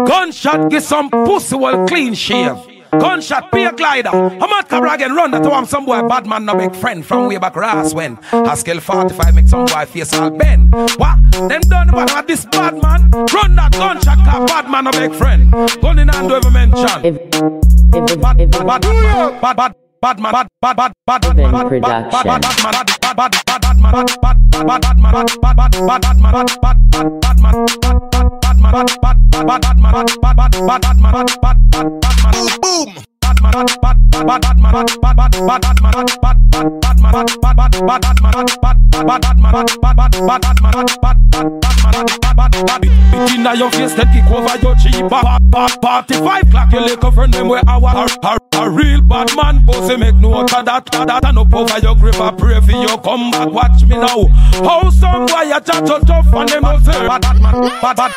Gunshot get some pussy well clean shave. Gunshot pay a glider. I'm at Cabra again run that to some boy bad man no big friend from way back Ras when I scale 45 make some boy face all bend. What? Them done about this bad man. Run that gunshot car bad man no big friend. Gun in hand ever mention. Bad man, Between your face, then kick over your cheek. 45 clock, your little friend, them where a real bad man, pussy make note of that. And up over your grip, I pray for you come back. Watch me now. How some boy a chat so tough and them no say bad man.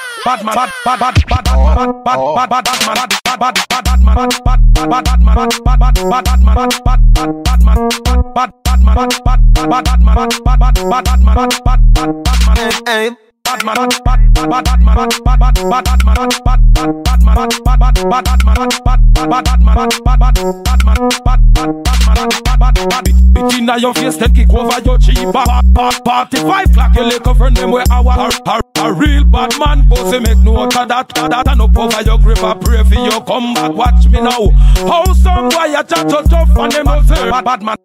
Between your face, then kick over your cheek. 45 clock, your little friend, them where a real bad man, pussy make note of that. And up over your grip, I pray for you come back. Watch me now. How some boy a chat so tough and them no say bad man.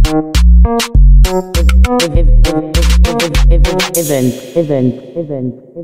Event.